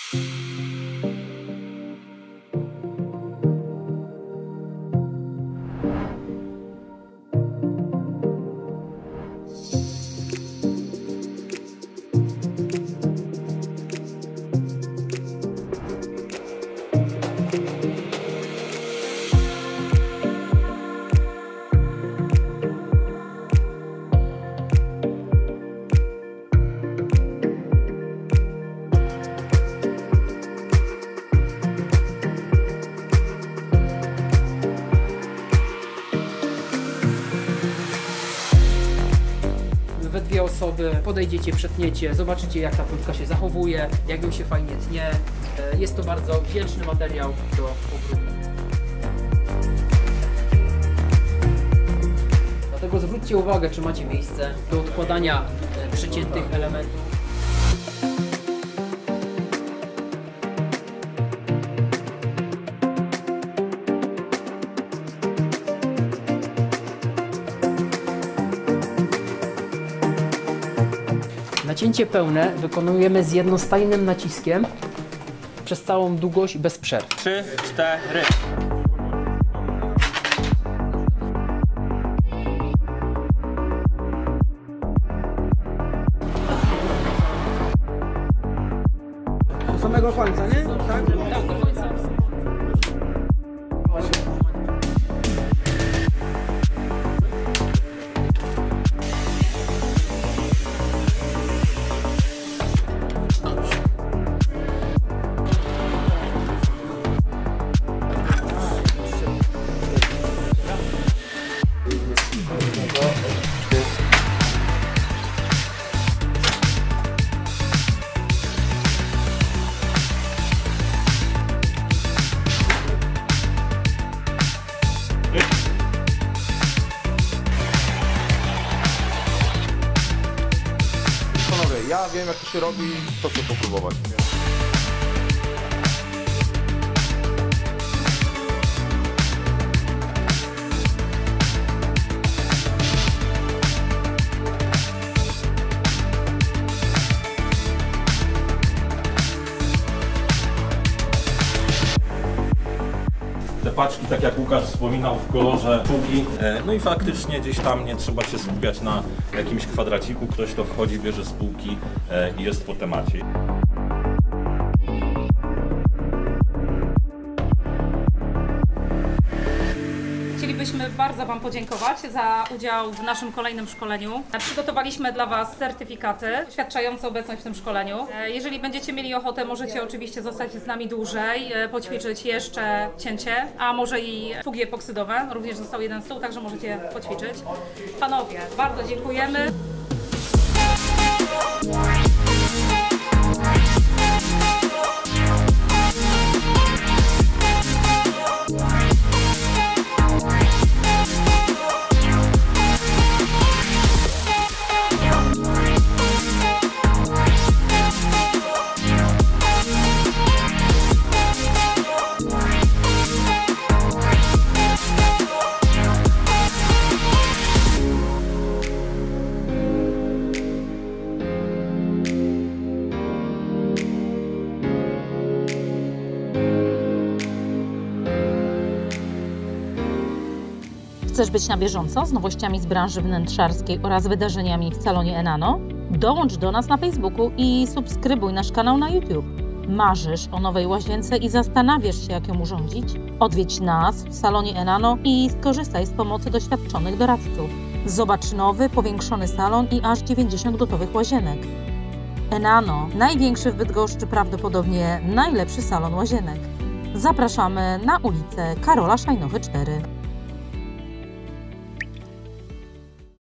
We dwie osoby podejdziecie, przetniecie, zobaczycie jak ta płytka się zachowuje, jak ją się fajnie tnie. Jest to bardzo wdzięczny materiał do obrotu. Dlatego zwróćcie uwagę, czy macie miejsce do odkładania przeciętych elementów. Nacięcie pełne wykonujemy z jednostajnym naciskiem przez całą długość bez przerw. 3, 4. Do samego końca, nie? Tak? Tak, do końca. Panowie, ja wiem jak to się robi, to chcę popróbować. Te paczki, tak jak Łukasz wspominał, w kolorze sztuki. No i faktycznie gdzieś tam nie trzeba się skupiać na jakimś kwadraciku. Ktoś to wchodzi, bierze z półki i jest po temacie. Chcielibyśmy bardzo Wam podziękować za udział w naszym kolejnym szkoleniu. Przygotowaliśmy dla Was certyfikaty świadczące obecność w tym szkoleniu. Jeżeli będziecie mieli ochotę, możecie oczywiście zostać z nami dłużej, poćwiczyć jeszcze cięcie, a może i fugi epoksydowe. Również został jeden stół, także możecie poćwiczyć. Panowie, bardzo dziękujemy. Chcesz być na bieżąco z nowościami z branży wnętrzarskiej oraz wydarzeniami w salonie Enano? Dołącz do nas na Facebooku i subskrybuj nasz kanał na YouTube. Marzysz o nowej łazience i zastanawiasz się, jak ją urządzić? Odwiedź nas w salonie Enano i skorzystaj z pomocy doświadczonych doradców. Zobacz nowy, powiększony salon i aż 90 gotowych łazienek. Enano, największy w Bydgoszczy, prawdopodobnie najlepszy salon łazienek. Zapraszamy na ulicę Karola Szajnochy 4.